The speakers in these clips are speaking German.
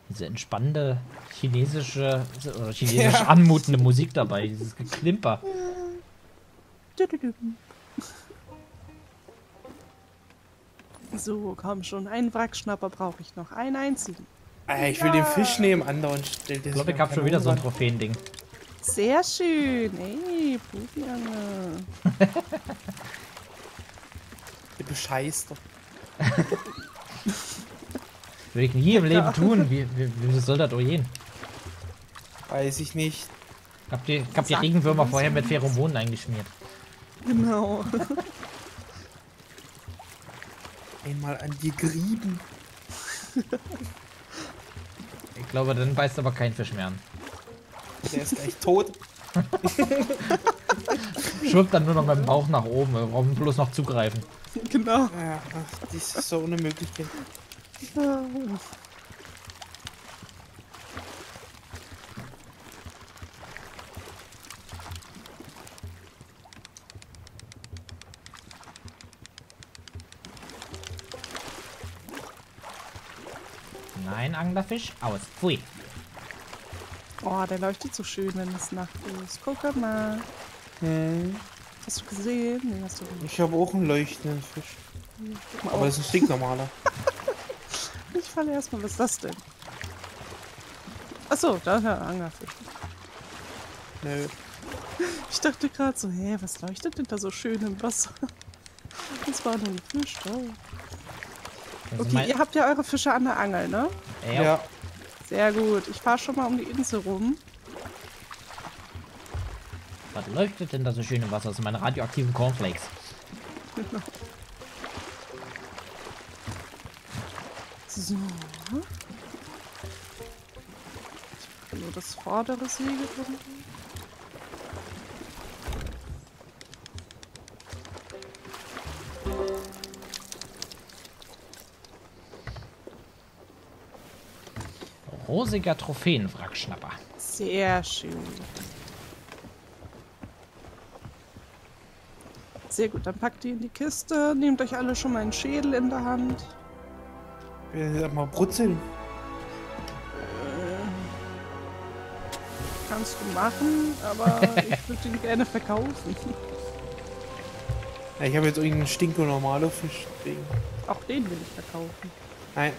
Diese entspannende chinesische oder chinesisch anmutende Musik dabei, dieses Geklimper. So, komm schon, einen Wrackschnapper brauche ich noch. Einen einzigen. Ich will den Fisch nehmen, andauernd stellt Ich glaube, ich habe schon wieder so ein Trophäending. Sehr schön. Ey, Profiange. Ihr bescheißt doch. Würde ich nie im Leben tun. Wie soll das doch gehen? Weiß ich nicht. Ich hab die Regenwürmer vorher mit Pheromonen eingeschmiert. Genau. Einmal an dir gerieben. Ich glaube, dann beißt aber kein Fisch mehr an. Der ist gleich tot. Schwimmt dann nur noch mit dem Bauch nach oben, wir brauchen bloß noch zugreifen. Genau. Ja, ach, das ist so eine Möglichkeit. Nein, Anglerfisch, aus. Pfui. Oh, der leuchtet so schön, wenn es Nacht ist. Guck mal. Hast du gesehen? Nee, hast du nicht. Ich habe auch einen leuchtenden Fisch. Guck mal Aber das ist ein stinknormaler. Ich falle erstmal, was ist das denn? Achso, da ist ja ein Anglerfisch. Nö. Ich dachte gerade so, hä, was leuchtet denn da so schön im Wasser? Das war nur ein Fisch, oh. Okay, ihr habt ja eure Fische an der Angel, ne? Ja. Sehr gut. Ich fahre schon mal um die Insel rum. Was leuchtet denn da so schön im Wasser? Das sind meine radioaktiven Cornflakes. Genau. So. Ich habe nur das vordere Segel drin. Rosiger Trophäenwrackschnapper. Sehr schön. Sehr gut, dann packt die in die Kiste. Nehmt euch alle schon mal einen Schädel in der Hand. Ich will mal brutzeln. Kannst du machen, aber ich würde ihn gerne verkaufen. Ja, ich habe jetzt irgendeinen stinknormalen Fisch. Deswegen. Auch den will ich verkaufen. Nein.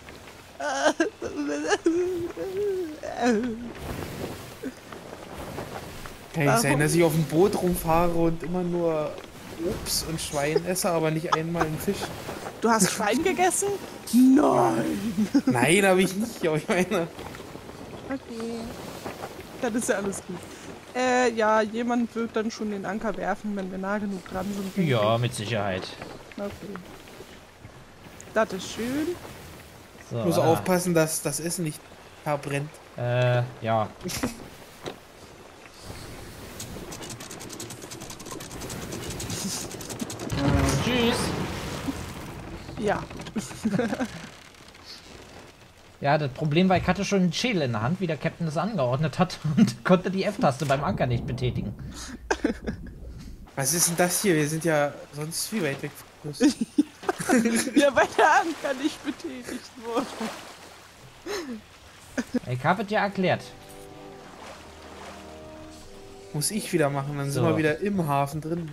Kann nicht sein, dass ich auf dem Boot rumfahre und immer nur Obst und Schwein esse, aber nicht einmal einen Fisch. Du hast Schwein gegessen? Nein! Nein, habe ich nicht, aber ich meine. Okay. Dann ist ja alles gut. Ja, jemand wird dann schon den Anker werfen, wenn wir nah genug dran sind. denke Ja, mit Sicherheit. ich. Okay. Das ist schön. So, Ich muss aufpassen, dass das Essen nicht verbrennt. ja. Tschüss. Ja. Ja, das Problem war, ich hatte schon einen Schädel in der Hand, wie der Captain das angeordnet hat und konnte die F-Taste beim Anker nicht betätigen. Was ist denn das hier? Wir sind ja sonst viel weit weg vom Fluss. Ja, weil der Anker nicht betätigt wurde. Ich habe es ja erklärt. Muss ich wieder machen, dann sind So. wir wieder im Hafen drin.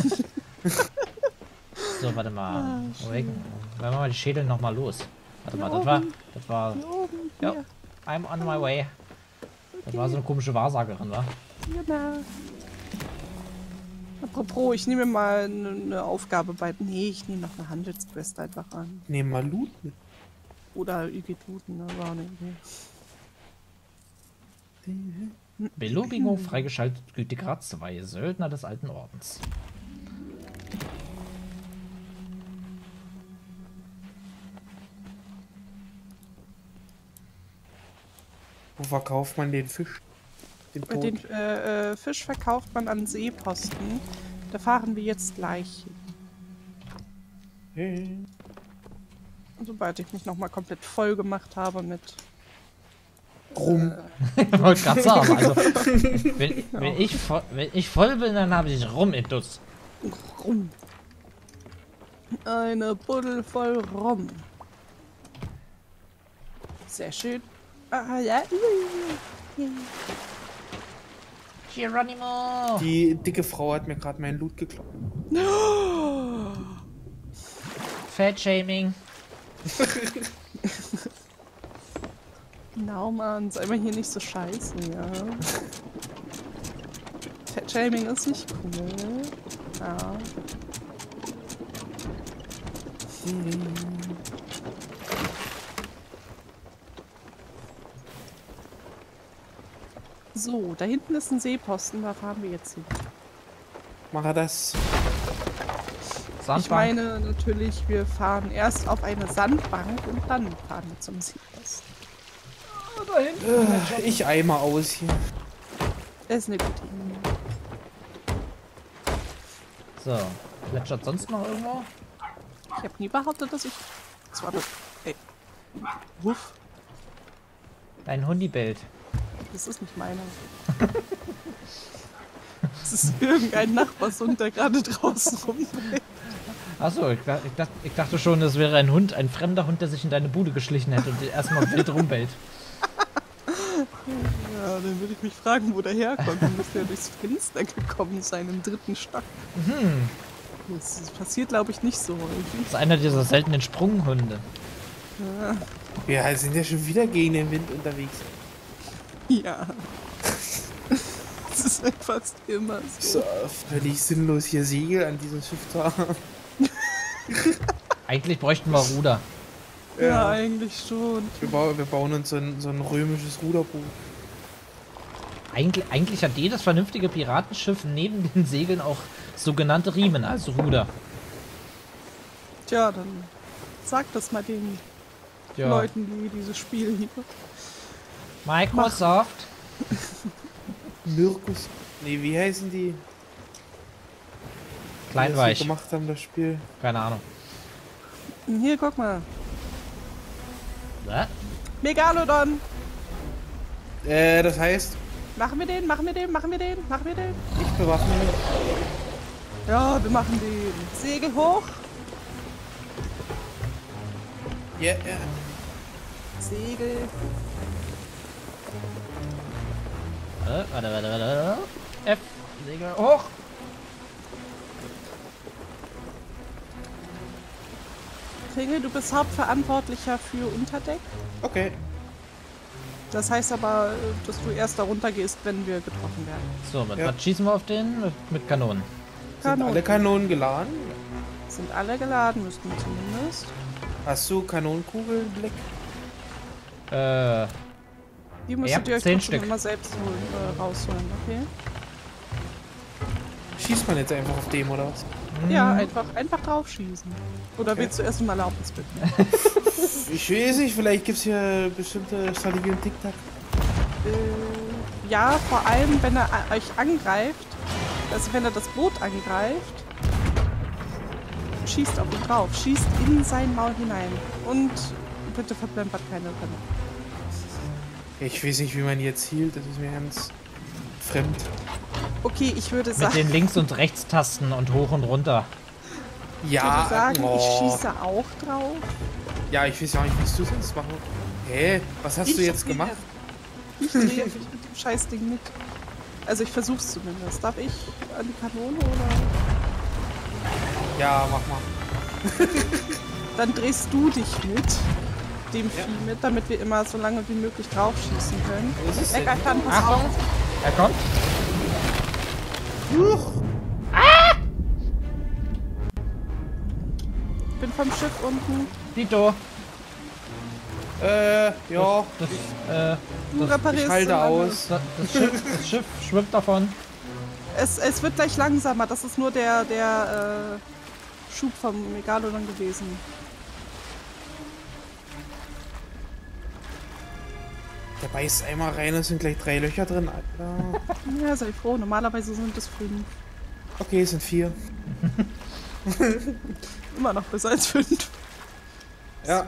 So, warte mal. Wenn wir mal die Schädel noch mal los. Warte mal, Hier das war. Hier oben, Ja, hier. I'm on my way. Das war so eine komische Wahrsagerin, wa? Genau. Apropos, ich nehme mal eine Aufgabe bei... Nee, ich nehme noch eine Handelsquest einfach an. Nehmen mal Loot mit. Oder Ügituten, ne? War eine Idee. Belobigung freigeschaltet, Gütegrad 2, Söldner des alten Ordens. Wo verkauft man den Fisch? Den Tod? Den Fisch verkauft man an Seeposten. Da fahren wir jetzt gleich hin. Hey. Sobald ich mich nochmal komplett voll gemacht habe mit... Rum. Ich wollte gerade sagen, also, wenn ich voll bin, dann habe ich Rum-Intus. Rum. Eine Buddel voll Rum. Sehr schön. Ah, ja. Geronimo! Die dicke Frau hat mir gerade meinen Loot geklaut. Fat-Shaming. Genau, Mann. Sei mal hier nicht so scheiße, ja. Fat-Shaming ist nicht cool. Ja. So, da hinten ist ein Seeposten, da fahren wir jetzt hin. Mache das. Sandbank. Ich meine natürlich, wir fahren erst auf eine Sandbank und dann fahren wir zum Seeposten. Da hinten. Ich eimer aus hier. Das ist eine gute Idee. So, plätschert sonst noch irgendwo? Ich habe nie behauptet, dass ich... Das war das... Ey. Wuff. Ein Hundibild. Das ist nicht meiner. Das ist irgendein Nachbarshund, der gerade draußen rumrennt. Achso, ich dachte schon, das wäre ein Hund, ein fremder Hund, der sich in deine Bude geschlichen hätte und dir erstmal wild rumbellt. Ja, dann würde ich mich fragen, wo der herkommt. Dann müsste er durchs Fenster gekommen sein, im 3. Stock. Mhm. Das passiert, glaube ich, nicht so häufig. Das ist einer dieser seltenen Sprunghunde. Ja. Wir sind ja schon wieder gegen den Wind unterwegs. Ja. Das ist halt fast immer so. So, völlig sinnlos hier Segel an diesem Schiff zu haben. Eigentlich bräuchten wir Ruder. Ja, eigentlich schon. Wir bauen uns so ein römisches Ruderboot. Eigentlich hat jedes vernünftige Piratenschiff neben den Segeln auch sogenannte Riemen als Ruder. Tja, dann sag das mal den Ja. Leuten, die dieses Spiel lieben. Microsoft. Mirkus. Nee, wie heißen die? Die Kleinweich. das so gemacht haben, das Spiel. Keine Ahnung. Hier, guck mal. Was? Megalodon. Das heißt, Machen wir den, machen wir den, machen wir den, machen wir den. ich bewaffne mich. Ja, wir machen den. Segel hoch. Ja, Segel. Warte. F. Segel hoch. Kringel, du bist Hauptverantwortlicher für Unterdeck. Okay. Das heißt aber, dass du erst da runter gehst, wenn wir getroffen werden. So, mit Ja. was schießen wir auf den? Mit Kanonen. Sind alle Kanonen geladen? Sind alle geladen, müssten wir zumindest. Hast du Kanonenkugeln, Blick? Die müsstet ihr euch 10 trotzdem Stück. immer selbst rausholen, okay? Schießt man jetzt einfach auf dem, oder was? Ja, einfach drauf schießen. Oder willst du erst um Erlaubnis bitten? Ich weiß nicht, vielleicht gibt es hier bestimmte Strategie und Tic-Tac. Ja, vor allem, wenn er euch angreift, also wenn er das Boot angreift, schießt auf ihn drauf, schießt in sein Maul hinein und bitte verplempert keine Rinne. Ich weiß nicht, wie man jetzt hielt, das ist mir ganz fremd. Okay, ich würde Mit sagen, den Links- und Rechtstasten und hoch und runter. ich schieße auch drauf. Ja, ich weiß ja auch nicht, was du sonst machen. Hä? Was hast du jetzt gemacht? Ich drehe mich mit dem Scheißding mit. Also ich versuch's zumindest. Darf ich an die Kanone oder? Ja, mach mal. Dann drehst du dich mit dem Vieh mit, damit wir immer so lange wie möglich drauf schießen können. Was ist denn? Eckart, dann pass Achtung! auf. Er kommt. Ich bin vom Schiff unten. Dito. Ja. Du reparierst Ich halte so lange. aus. Das Schiff schwimmt davon. Es wird gleich langsamer. Das ist nur der Schub vom Megalodon gewesen. Der beißt einmal rein, es sind gleich 3 Löcher drin, Alter. Ja, sei froh. Normalerweise sind es 5. Okay, es sind 4. Immer noch besser als 5. Ja.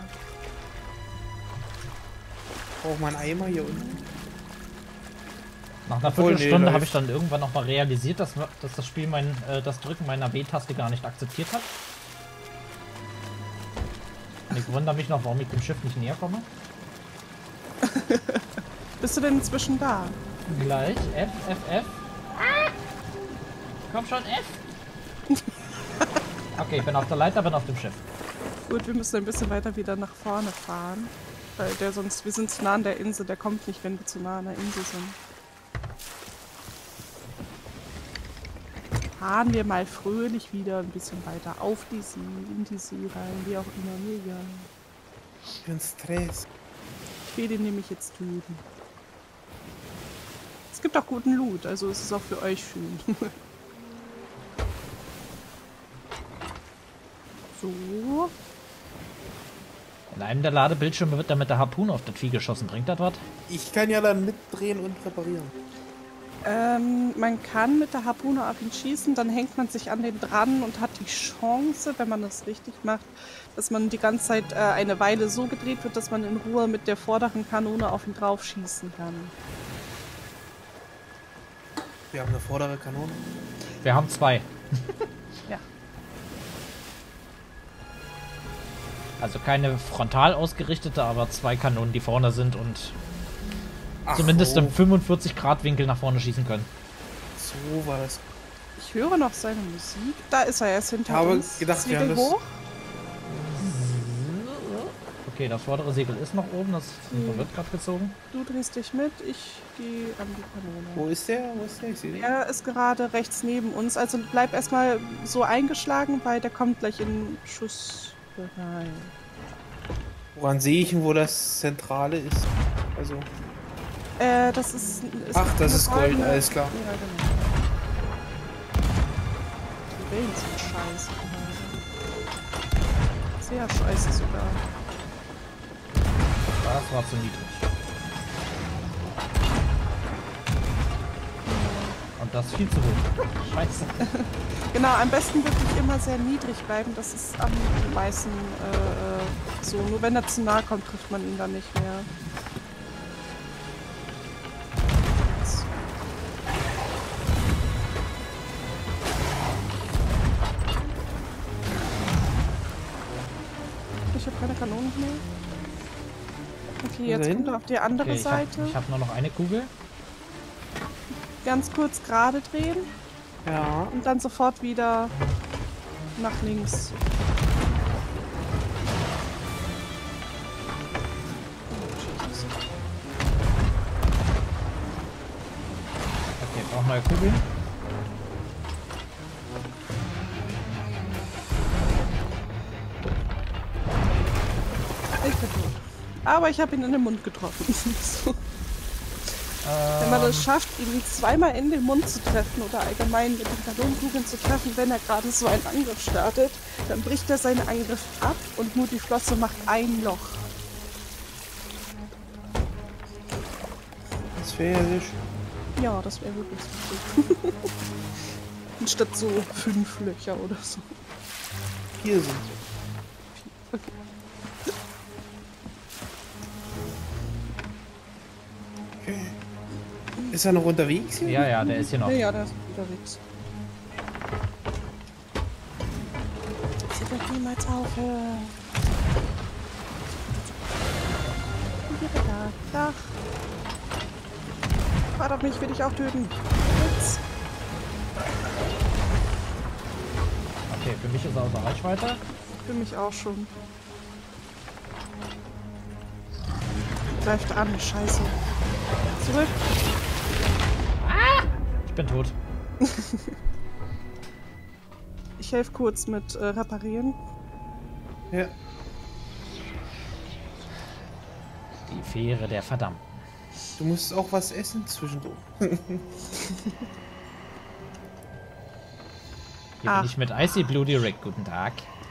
Braucht man einen Eimer hier unten. Nach einer Obwohl, nee, Viertelstunde habe läuft. ich dann irgendwann nochmal realisiert, dass das Spiel das Drücken meiner B-Taste gar nicht akzeptiert hat. Und ich wundere mich noch, warum ich dem Schiff nicht näher komme. Bist du denn inzwischen da? Gleich. F, F, F. Ah! Komm schon, F. Okay, ich bin auf der Leiter, bin auf dem Schiff. Gut, wir müssen ein bisschen weiter wieder nach vorne fahren. Weil wir sind zu nah an der Insel, der kommt nicht, wenn wir zu nah an der Insel sind. Fahren wir mal fröhlich wieder ein bisschen weiter auf die See, in die See rein, wie auch immer, mir egal. Ich bin Stress. Ich will den nämlich jetzt töten. Es gibt auch guten Loot, also es ist auch für euch schön. So. In einem der Ladebildschirme wird da mit der Harpune auf das Vieh geschossen. Bringt das was? Ich kann ja dann mitdrehen und reparieren. Man kann mit der Harpune auf ihn schießen, dann hängt man sich an den dran und hat die Chance, wenn man das richtig macht, dass man die ganze Zeit eine Weile so gedreht wird, dass man in Ruhe mit der vorderen Kanone auf ihn drauf schießen kann. Wir haben eine vordere Kanone. Wir haben 2. Ja. Also keine frontal ausgerichtete, aber 2 Kanonen, die vorne sind und Ach, zumindest im 45-Grad-Winkel nach vorne schießen können. So war das. Ich höre noch seine Musik. Da ist er erst hinter uns. Ich habe gedacht, wir haben Segel das... hoch. Okay, das vordere Segel ist noch oben, das wird gerade gezogen. Du drehst dich mit, ich gehe an die Kanone. Wo ist der? Wo ist der? Ich sehe den. Er ist gerade rechts neben uns, also bleib erstmal so eingeschlagen, weil der kommt gleich in Schuss rein. Woran sehe ich ihn, wo das Zentrale ist? Also... Das ist Ach, das eine ist Gold, goldene- alles klar. Ja, genau. Die Wellen sind scheiße. Sehr scheiße sogar. Das war zu niedrig. Und das viel zu hoch. Scheiße. Genau, am besten wirklich immer sehr niedrig bleiben. Das ist am meisten so. Nur wenn er zu nah kommt, trifft man ihn dann nicht mehr. Ich habe keine Kanonen mehr. Okay, jetzt kommt er auf die andere Okay, Seite. ich hab nur noch eine Kugel. Ganz kurz gerade drehen Ja. und dann sofort wieder nach links. Okay, brauchen neue Kugeln. Ich bin tot. Aber ich habe ihn in den Mund getroffen. So. Wenn man es schafft, ihn zweimal in den Mund zu treffen oder allgemein mit den Kanonenkugeln zu treffen, wenn er gerade so einen Angriff startet, dann bricht er seinen Angriff ab und nur die Flosse macht ein Loch. Das wäre ja sehr schön. Ja, das wäre wirklich so gut. Anstatt so 5 Löcher oder so. Hier sind Okay. Okay. Ist er noch unterwegs hier? Ja, der ist hier noch. Ja, der ist unterwegs. Sie wird niemals aufhören. Da. Warte auf mich, will ich auch töten. Jetzt. Okay, für mich ist er außer Reichweite. Für mich auch schon. Greift an, scheiße. Zurück. Ich bin tot. Ich helfe kurz mit Reparieren. Ja. Die Fähre der Verdammten. Du musst auch was essen zwischendurch. Hier Ach. bin ich mit Icy Bloody Rick. Guten Tag.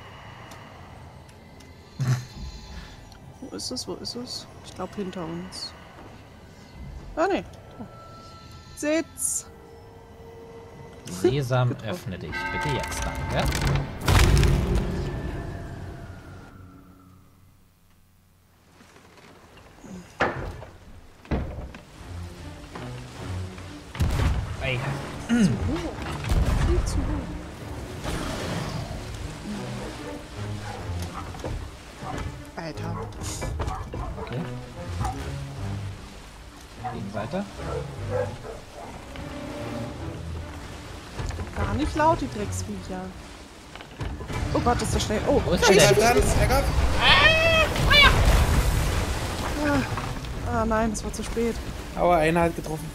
Wo ist es? Wo ist es? Ich glaube hinter uns. Ah, ne. Sitz! Sesam, Getroffen. öffne dich. Bitte jetzt, danke. Ey, Zu hoch. Viel zu hoch. Alter. okay. Gegenseite. Gar nicht laut, die Drecksviecher. Oh Gott, ist das schnell. Oh, Wo ist Er der greift denn? an, er greift. Ah nein, das war zu spät. Aber einer hat getroffen.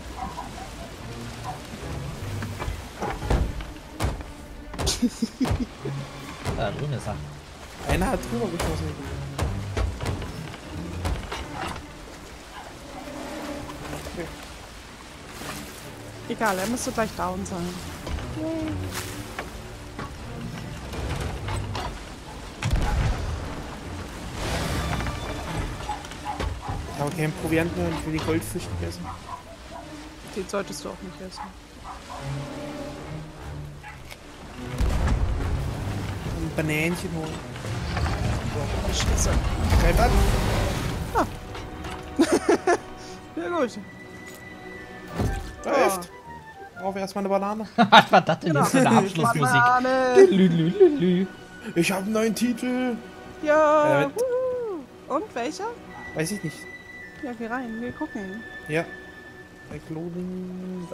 Da drüben ist er. Einer hat drüber geschossen. Okay. Egal, er müsste gleich down sein. Ich habe keinen Proviant mehr und ich will die Goldfisch nicht essen. Den solltest du auch nicht essen. Ein Banänchen holen. Scheiße. Greif an. Ja gut. Läuft. Brauche erstmal eine Banane. Was war das denn Genau. jetzt für eine Abschlussmusik? Banane. Lü. Ich habe einen neuen Titel. Ja. Mit- wuhu. Und welcher? Weiß ich nicht. Ja, geh rein, wir gucken. Ja. Backloading.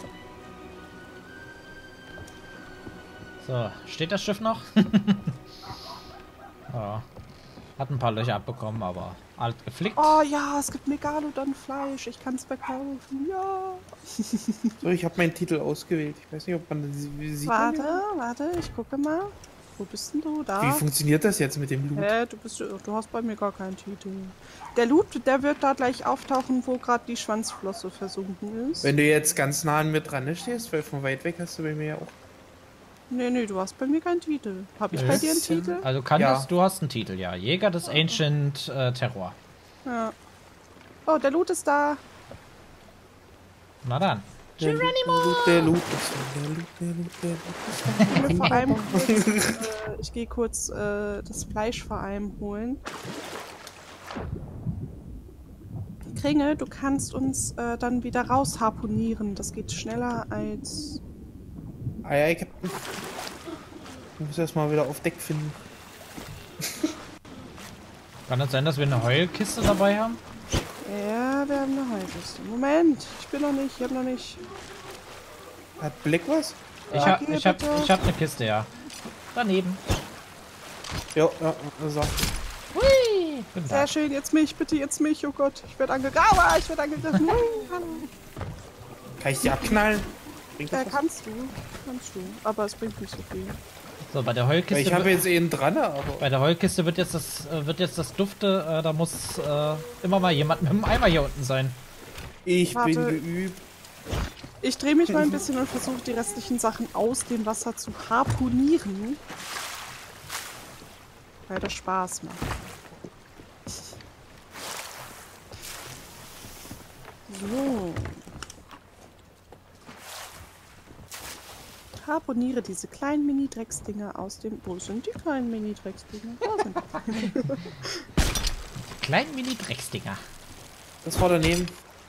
So, steht das Schiff noch? Ja. Hat ein paar Löcher abbekommen, aber alt geflickt. Oh ja, es gibt Megalodon-Fleisch. Ich kann es verkaufen. Ja. So, ich habe meinen Titel ausgewählt. Ich weiß nicht, ob man das sieht. Warte, ich gucke mal. Wo bist denn du? Da. Wie funktioniert das jetzt mit dem Loot? Du hast bei mir gar keinen Titel. Der Loot, der wird da gleich auftauchen, wo gerade die Schwanzflosse versunken ist. Wenn du jetzt ganz nah an mir dran stehst, weil von weit weg hast du bei mir ja auch. Nee, du hast bei mir keinen Titel. Hab ich bei dir einen Titel? Also Ja. du hast einen Titel, ja. Jäger des Ancient Terror. Ja. Oh, der Loot ist da. Na dann. Der Loot. Ich gehe kurz das Fleisch vor allem holen. Kringel, du kannst uns dann wieder raus harponieren. Das geht schneller als... Ei, Captain. Ich muss erstmal wieder auf Deck finden. Kann es sein, dass wir eine Heulkiste dabei haben? Ja, wir haben eine Heulkiste. Moment, ich hab noch nicht. Hat Black was? Ich hab eine Kiste, ja. Daneben. Ja, sagt. Hui! Guten Sehr Tag. schön, jetzt mich, bitte jetzt mich. Oh Gott, ich werde angegriffen. Aua, ich werde angegriffen. Kann ich die abknallen? Bringt das was? Kannst du. Aber es bringt nicht so viel. So, bei der Weil Heulkiste. ich habe jetzt einen dran, aber. Bei der Heulkiste wird jetzt das Dufte, da muss immer mal jemand mit dem Eimer hier unten sein. Ich bin Warte. geübt. Ich drehe mich mal ein bisschen und versuche die restlichen Sachen aus dem Wasser zu harponieren. Weil das Spaß macht. So. Harponiere diese kleinen Mini-Drecksdinger aus dem... Wo sind die kleinen Mini-Drecksdinger? Da sind die. Kleinen Mini-Drecksdinger. Das war daneben.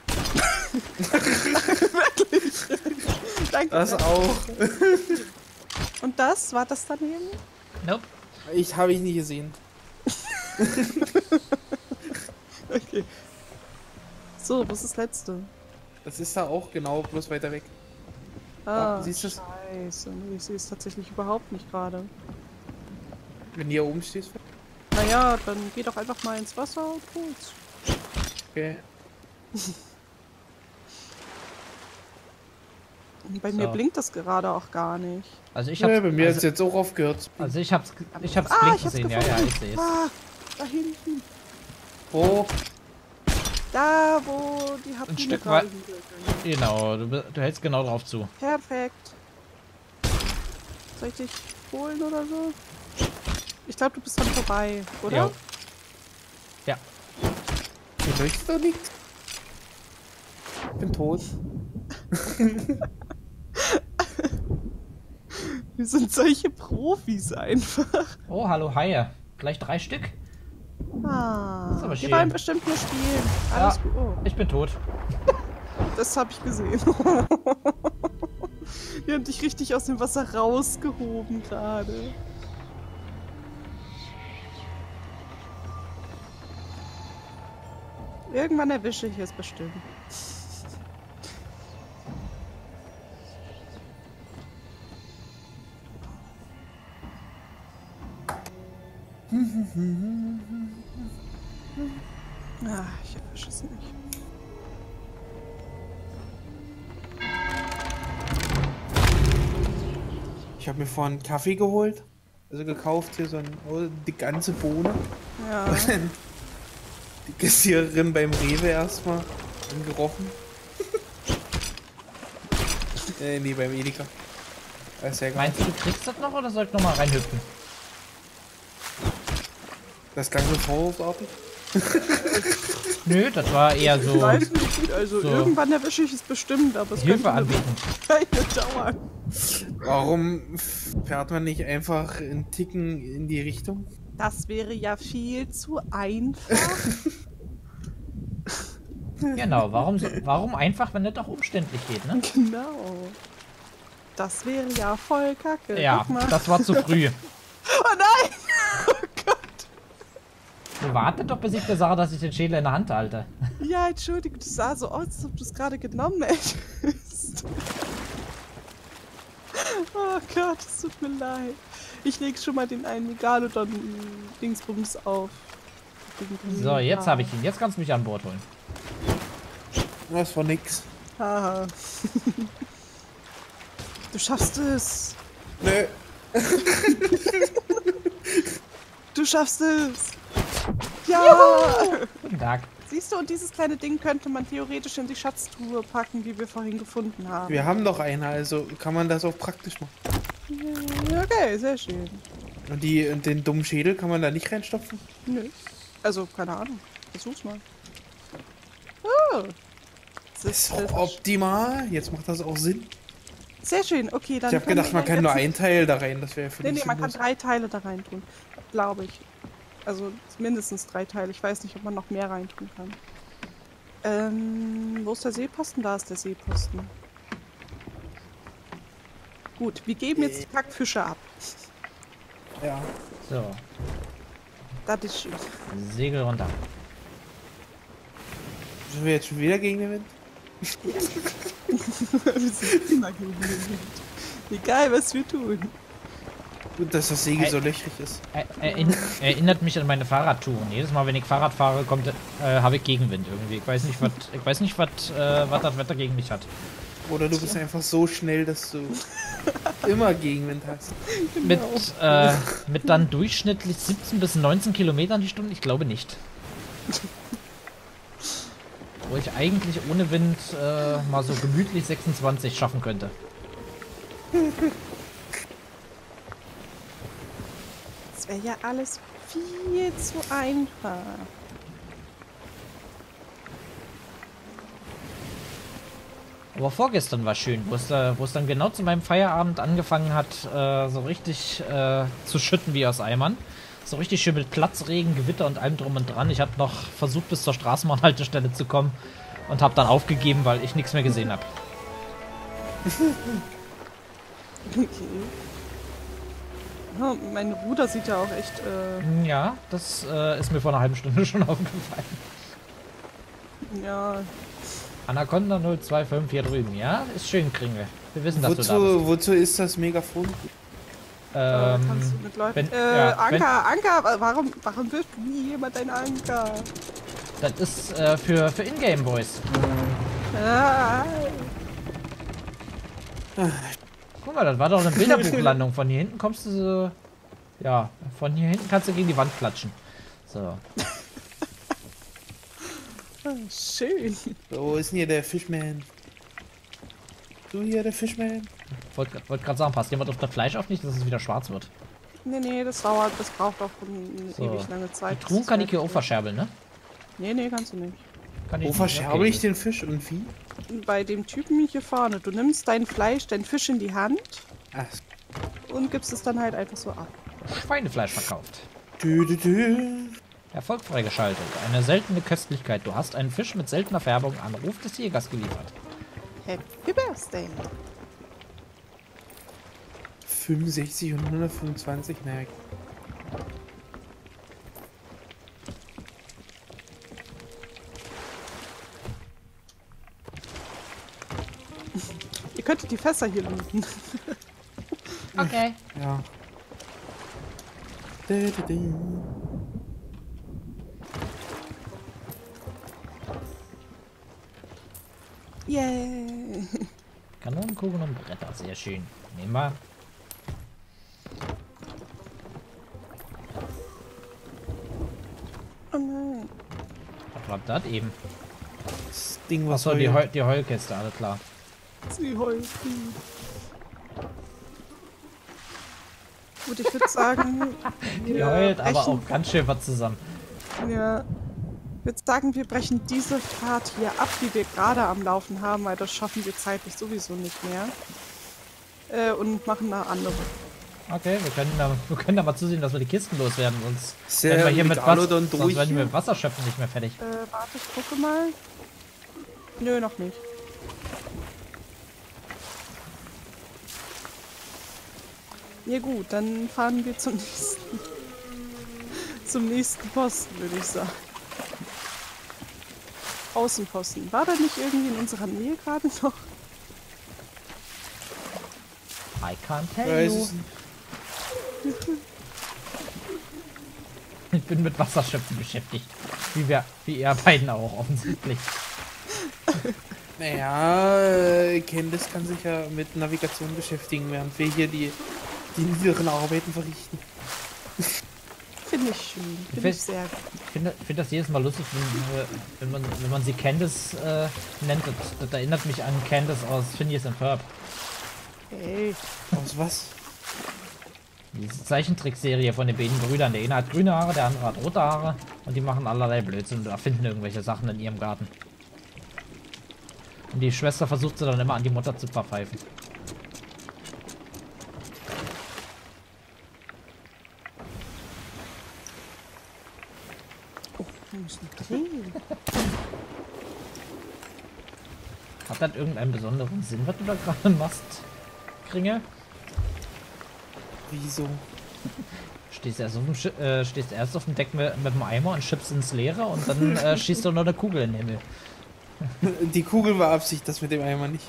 Danke. Das auch. Und das? War das daneben? Nope. Habe ich nie gesehen. Okay. So, wo ist das letzte? Das ist da auch genau, bloß weiter weg. Ah, siehst du's? Scheiße. Nee, ich sehe es tatsächlich überhaupt nicht gerade. Wenn du hier oben stehst. Naja, dann geh doch einfach mal ins Wasser und hol's. Okay. Bei mir So. blinkt das gerade auch gar nicht. Also ich Ja, hab's, bei mir also, ist jetzt auch aufgehört. also ich hab's blinken ich hab's sehen, ja, gefunden. ich sehe es. Ah, da hinten. Wo? Da, wo die Harpune Stück gerade weit- liegt. Genau, du hältst genau drauf zu. Perfekt. Soll ich dich holen oder so? Ich glaube, du bist dann vorbei, oder? Ja. Ja. Hier leuchtet doch nichts. Ich bin tot. Wir sind solche Profis einfach. Oh, hallo Haie. Gleich 3 Stück? Ah, aber die schön. wollen bestimmt nur spielen. Alles Ja. gut. Oh, Ich bin tot. das habe ich gesehen. Die haben dich richtig aus dem Wasser rausgehoben gerade. Irgendwann erwische ich es bestimmt. Ah, ich erwische es nicht. Ich habe mir vorhin einen Kaffee geholt. Also gekauft hier die ganze Bohne. Ja. Und dann die Kassiererin beim Rewe erstmal angerochen. Nee, beim Edeka. Ist ja egal. Meinst du kriegst das noch oder soll ich nochmal reinhüpfen? Das ganze vorwurfsartig? Nö, das war eher Ich so weiß nicht, also so. Irgendwann erwische ich es bestimmt, aber es Hilfe könnte anbieten. keine dauern. Warum fährt man nicht einfach einen Ticken in die Richtung? Das wäre ja viel zu einfach. Genau, warum einfach, wenn das auch umständlich geht, ne? Genau. Das wäre ja voll kacke. Ja, Guck mal. das war zu früh. Oh nein! Oh Gott. Du wartet doch, bis ich dir sage, dass ich den Schädel in der Hand halte. Ja, entschuldige, das sah so aus, als ob du es gerade genommen hättest. Oh Gott, es tut mir leid. Ich leg schon mal den einen Megalodon-Dingsbums auf. So, jetzt habe ich ihn. Jetzt kannst du mich an Bord holen. Das war nix. Haha. Du schaffst es. Nö. Du schaffst es. Ja. Guten Tag. Siehst du, und dieses kleine Ding könnte man theoretisch in die Schatztruhe packen, die wir vorhin gefunden haben. Wir haben doch eine, also kann man das auch praktisch machen. Okay, sehr schön. Und den dummen Schädel kann man da nicht reinstopfen? Nö. Also, keine Ahnung. Versuch's mal. Oh. Das ist doch optimal. Jetzt macht das auch Sinn. Sehr schön, okay, dann. Ich habe gedacht, man kann nur ein Teil da rein. Das wäre für Nee, dich man kann sinnlos. 3 Teile da rein tun. Glaube ich. Also mindestens 3 Teile. Ich weiß nicht, ob man noch mehr reintun kann. Wo ist der Seeposten? Da ist der Seeposten. Gut, wir geben jetzt die Kackfische ab. Ja. So, Das ist schön. Segel runter. Sind wir jetzt schon wieder gegen den Wind? Wir sind immer gegen den Wind. Egal, was wir tun. Gut, dass das Segel so löchrig ist. Erinnert mich an meine Fahrradtouren. Jedes Mal, wenn ich Fahrrad fahre, habe ich Gegenwind irgendwie. Ich weiß nicht, was das Wetter gegen mich hat. Oder du bist einfach so schnell, dass du immer Gegenwind hast. Mit dann durchschnittlich 17 bis 19 Kilometern die Stunde? Ich glaube nicht. Wo ich eigentlich ohne Wind mal so gemütlich 26 schaffen könnte. Das wäre ja alles viel zu einfach. Aber vorgestern war schön, wo es dann genau zu meinem Feierabend angefangen hat, so richtig zu schütten wie aus Eimern. So richtig schön mit Platzregen, Gewitter und allem drum und dran. Ich habe noch versucht, bis zur Straßenbahnhaltestelle zu kommen und habe dann aufgegeben, weil ich nichts mehr gesehen habe. Okay. Ja, mein Ruder sieht ja auch echt. Ja, das ist mir vor einer halben Stunde schon aufgefallen. Ja. Anaconda 025 hier drüben, ja? Ist schön, Kringel. Wir wissen, dass du da bist. Wozu ist das Megafon? Kannst du mit Leuten. Anker, warum wirft nie jemand ein Anker? Das ist für Ingame Boys. Ah. Guck mal, das war doch eine Bilderbuchlandung. Von hier hinten kommst du so. Ja, von hier hinten kannst du gegen die Wand klatschen. So. Schön. Wo ist denn hier der Fishman? Du hier, der Fishman? Wollte gerade sagen, passt jemand auf das Fleisch auf nicht, dass es wieder schwarz wird. Nee, das braucht auch eine So. ewig lange Zeit. Die Truhen kann ich hier auch verscherbeln, ne? Nee, kannst du nicht. Kann ich Wo nicht, verscherbe okay. ich den Fisch und wie? Bei dem Typen hier vorne. Du nimmst dein Fleisch, dein Fisch in die Hand Ach, und gibst es dann halt einfach so ab. Schweinefleisch verkauft. dü. Erfolg freigeschaltet. Eine seltene Köstlichkeit. Du hast einen Fisch mit seltener Färbung an Ruf des Jägers geliefert. Happy Birthday. 65 und 125, naja. Ihr könntet die Fässer hier looten. Okay. Ja. Yay! Kanonenkugeln und Bretter, sehr schön. Nehmen wir. Oh nein. Was war das eben? Das Ding, was Achso, die Heulkäste, alles klar. Sie heult. Gut, ich würde sagen, Die wir heult aber brechen- auch ganz schön was zusammen. Ja. Ich würde sagen, wir brechen diese Fahrt hier ab, die wir gerade am Laufen haben, weil das schaffen wir zeitlich sowieso nicht mehr. Und machen eine andere. Okay, wir können da mal zusehen, dass wir die Kisten loswerden, sonst Ist werden der wir hier mit Megalodon sonst durch werden wir hier? mit Wasserschöpfen nicht mehr fertig. Warte, ich gucke mal. Nö, noch nicht. Ja gut, dann fahren wir zum nächsten Posten, würde ich sagen. Außenposten. War da nicht irgendwie in unserer Nähe gerade noch? I can't tell Weiß you. es nicht. Ich bin mit Wasserschöpfen beschäftigt. Wie ihr beiden auch offensichtlich. Naja, Candice kann sich ja mit Navigation beschäftigen, während wir hier die niederen Arbeiten verrichten. Finde ich schön. Finde ich sehr gut. Ich finde das jedes Mal lustig, wenn man sie Candice nennt. Das erinnert mich an Candice aus Phineas and Ferb. Hey, Aus was? Diese Zeichentrickserie von den beiden Brüdern. Der eine hat grüne Haare, der andere hat rote Haare. Und die machen allerlei Blödsinn und erfinden irgendwelche Sachen in ihrem Garten. Und die Schwester versucht sie dann immer an die Mutter zu verpfeifen. wir müssen drehen. Hat das irgendeinen besonderen Sinn, was du da gerade machst, Kringe? Wieso? Stehst erst auf dem Deck mit dem Eimer und schippst ins Leere und dann schießt du noch eine Kugel in den Himmel. Die Kugel war Absicht, das mit dem Eimer nicht.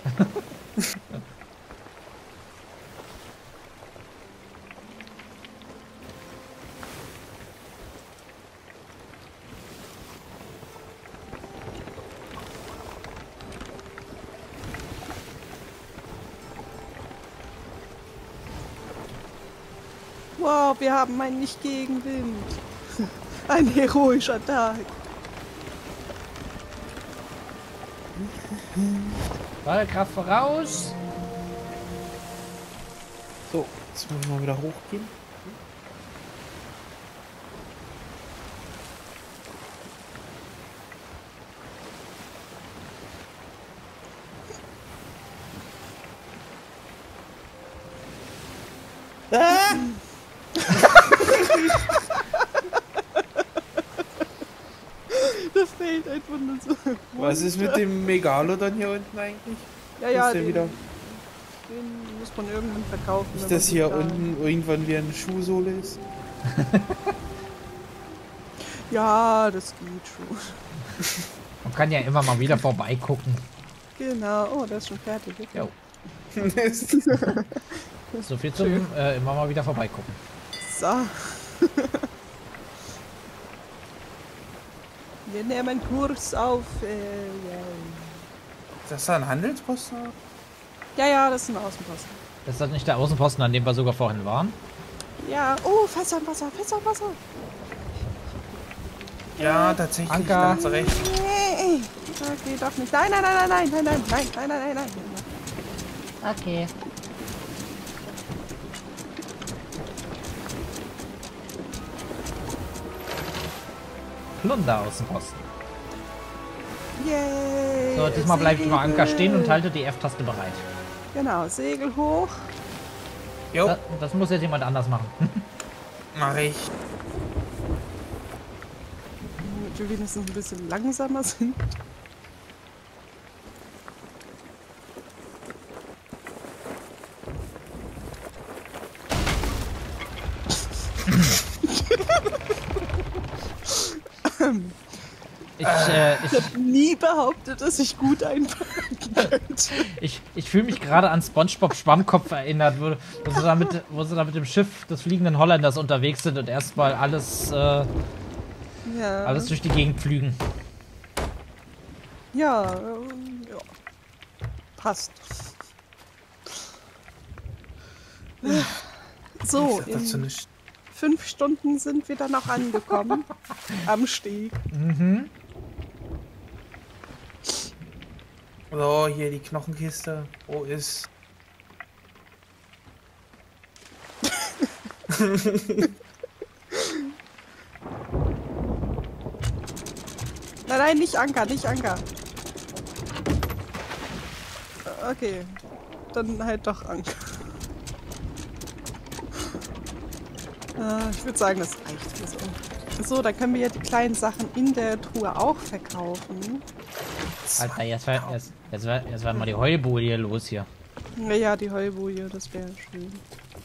Wow, wir haben einen Nicht-Gegenwind. Ein heroischer Tag. Fallkraft voraus! So, jetzt müssen wir mal wieder hochgehen. Ah! Das fehlt einfach nur so. Was ist mit dem Megalodon hier unten eigentlich? Ja, ja, Ist der wieder? den muss man irgendwann verkaufen. Ist wenn das man hier die unten irgendwann wie eine Schuhsohle ist? Ja, das geht schon. Man kann ja immer mal wieder vorbeigucken. Genau. Oh, der ist schon fertig. Okay. Jo. So viel zum immer mal wieder vorbeigucken. So. Wir nehmen Kurs auf. Ist das da ein Handelsposten? Ja, ja, das ist ein Außenposten. Ist das nicht der Außenposten, an dem wir sogar vorhin waren? Ja. Oh, Fässer im Wasser, Fässer im Wasser. Ja, tatsächlich. Anker. Da hast du recht. Okay, doch nicht. Nein, nein, nein, nein, nein, nein, nein, nein, nein, nein, nein. Okay. Plunder Außenposten. Yay. So, diesmal bleibe ich Segel. mal Anker stehen und halte die F-Taste bereit. Genau, Segel hoch. Jo, Das muss jetzt jemand anders machen. mach ich. Damit wir wenigstens ein bisschen langsamer sind. Ich habe nie behauptet, dass ich gut einpacken könnte. Ich fühle mich gerade an SpongeBob Schwammkopf erinnert, wo sie da mit dem Schiff des fliegenden Holländers unterwegs sind und erstmal alles durch die Gegend flügen. Ja, passt. So, in 5 Stunden sind wir dann auch angekommen. Am Steg. Mhm. So, hier die Knochenkiste. Wo ist... Nein, nicht Anker, nicht Anker. Okay, dann halt doch Anker. Ich würde sagen, das reicht für so. So, dann können wir ja die kleinen Sachen in der Truhe auch verkaufen. Alter, jetzt war mal die Heubolie los hier. Ja, die Heubolie, das wäre schön.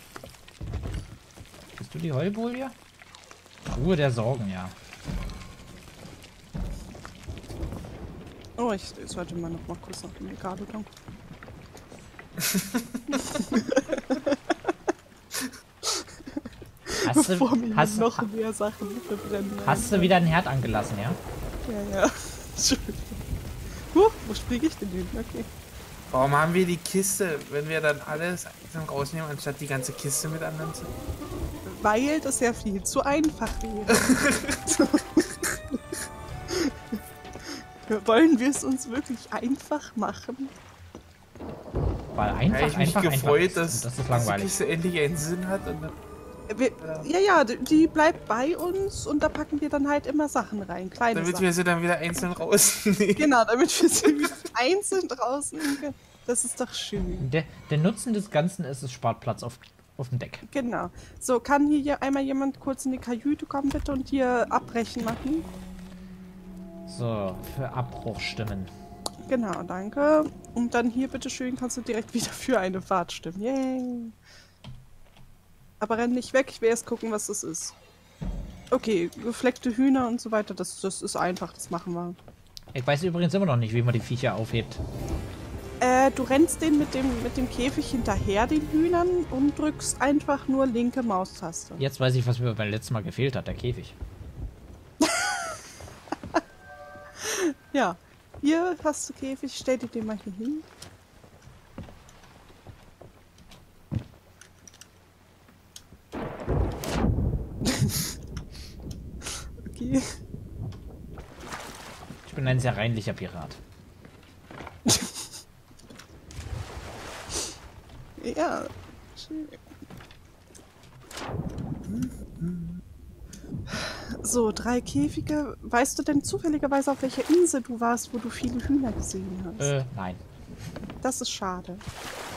Bist du die Heubolie? Ruhe der Sorgen, ja. Oh, ich sollte mal noch mal kurz auf den Megalodon. Bevor mir noch mehr Sachen verbrennen. Hast du wieder einen Herd angelassen, ja? Ja. Wo springe ich denn hin? Okay. Warum haben wir die Kiste, wenn wir dann alles rausnehmen, anstatt die ganze Kiste mit anderen zu? Weil das ja viel zu einfach wäre. Wollen wir es uns wirklich einfach machen? Weil einfach, ja, ich mich gefreut, dass das ist langweilig. Die Kiste endlich einen Sinn hat. Und dann, ja, die bleibt bei uns und da packen wir dann halt immer Sachen rein. Kleine damit Sachen. wir sie dann wieder einzeln rausnehmen. Genau, damit wir sie wieder einzeln rausnehmen können. Das ist doch schön. Der Nutzen des Ganzen ist, es spart Platz auf dem Deck. Genau. So, kann hier einmal jemand kurz in die Kajüte kommen, bitte, und hier Abbrechen machen? So, für Abbruch stimmen. Genau, danke. Und dann hier, bitteschön, kannst du direkt wieder für eine Fahrt stimmen. Yay! Aber renn nicht weg, ich will erst gucken, was das ist. Okay, gefleckte Hühner und so weiter, das ist einfach, das machen wir. Ich weiß übrigens immer noch nicht, wie man die Viecher aufhebt. Du rennst den mit dem Käfig hinterher, den Hühnern, und drückst einfach nur linke Maustaste. Jetzt weiß ich, was mir beim letzten Mal gefehlt hat, der Käfig. Ja, hier hast du Käfig, stell dir den mal hier hin. Okay. Ich bin ein sehr reinlicher Pirat. Ja, schön. So, 3 Käfige. Weißt du denn zufälligerweise, auf welcher Insel du warst, wo du viele Hühner gesehen hast? Nein. Das ist schade.